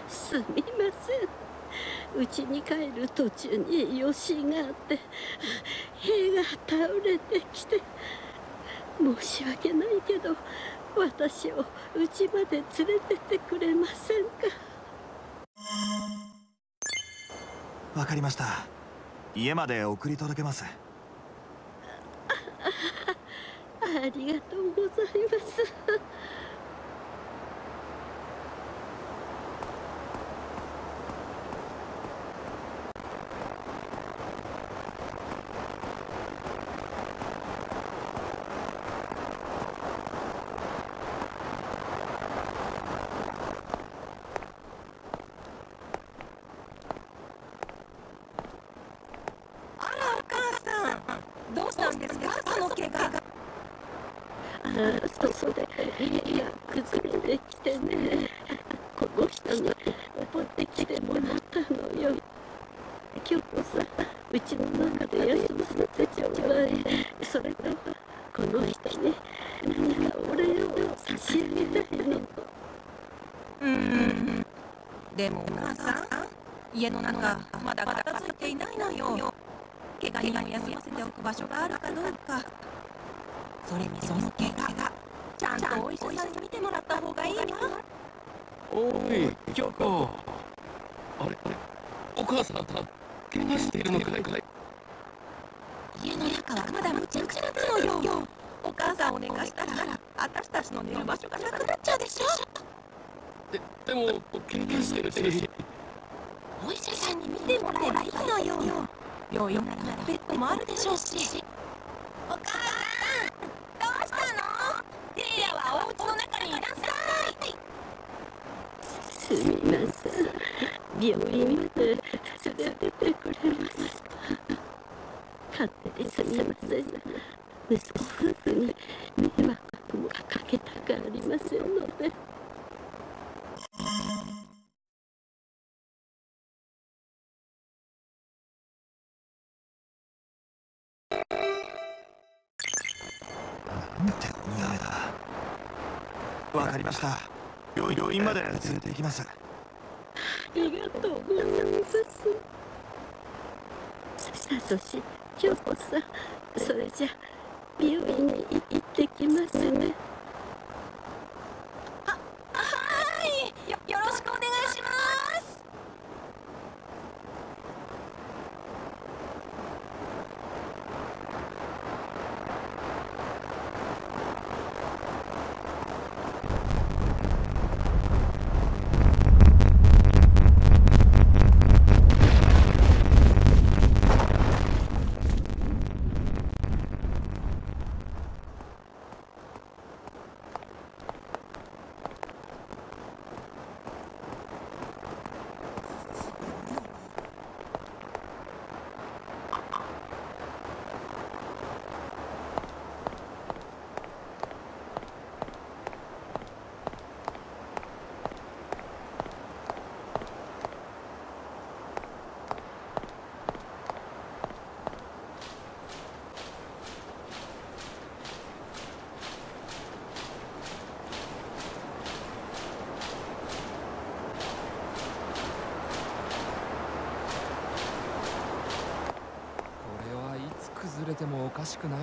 すみません。家に帰る途中に余震があって塀が倒れてきて、申し訳ないけど私を家まで連れてってくれませんか？ わかりました。家まで送り届けます。 ありがとうございます。 どうしたんですか、その怪我。 そこで家が崩れてきてね、この人に持ってきてもらったのよ。今日こそうちの中で休ませてちょうだい。それとこの人に何かお礼を差し上げたいの。 でもお母さん、家の中まだ片付いていないのよ。怪我人を休ませておく場所があるかどうか。それにその怪我がちゃんとお医者さんに見てもらった方がいいわ。 おい、京子。あれ、お母さん、怪我しているのかい？ 家の中はまだむちゃくちゃなのよ。お母さんを寝かしたら私たちの寝る場所がなくなっちゃうでしょ。 でも怪我してるし、 お医者さんに見てもらえばいいのよ。病院ならベッドもあるでしょうし。お母さん、どうしたの？テリアはお家の中にいなさい。 すみません。病院まで連れてってくれますか？勝手にすみません。息子夫婦に迷惑もかけたくありませんので。 なんて鬼雨だ。わかりました。病院まで連れて行きます。 ありがとうございます。サトシ、京子さん、それじゃ病院に行ってきますね。 はい、よろしくお願いします。 崩れてもおかしくないな。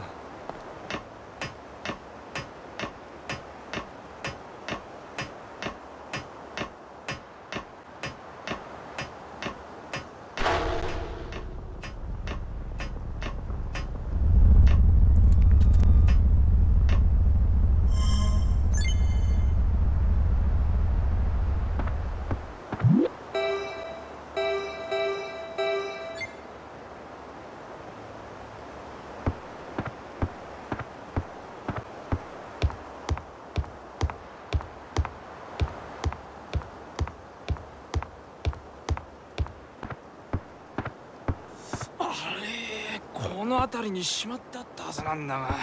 この辺りにしまってあったはずなんだが。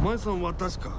前さんは確か。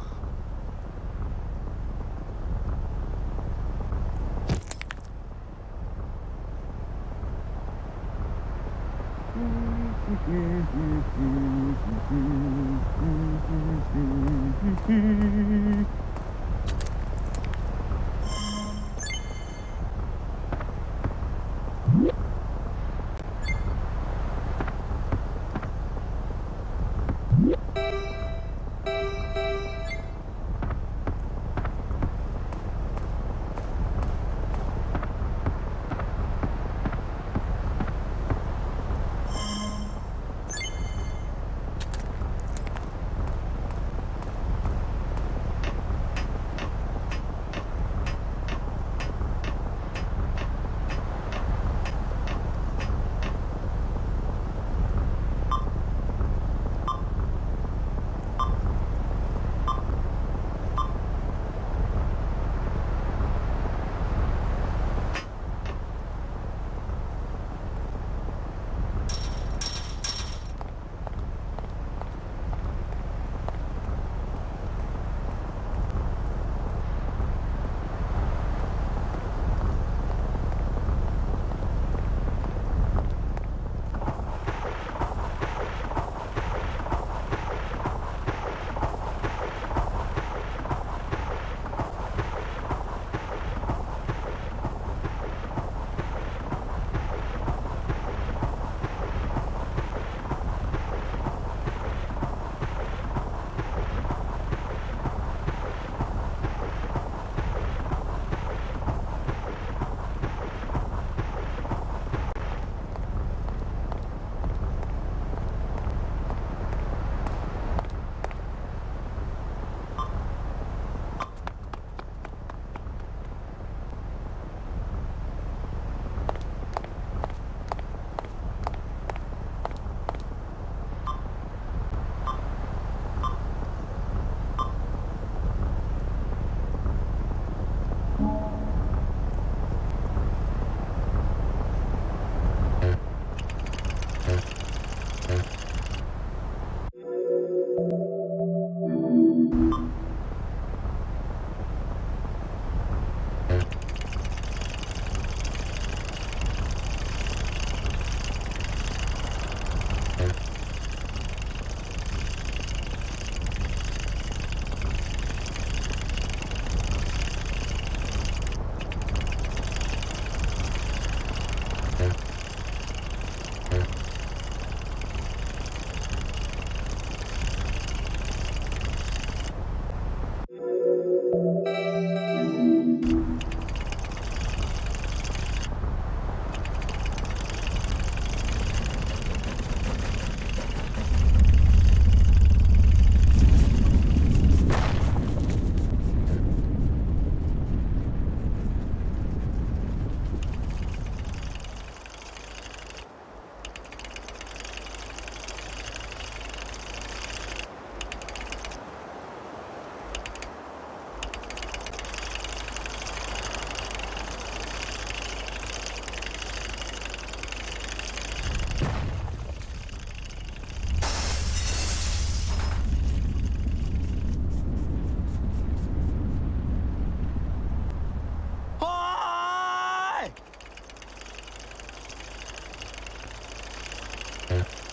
ーい。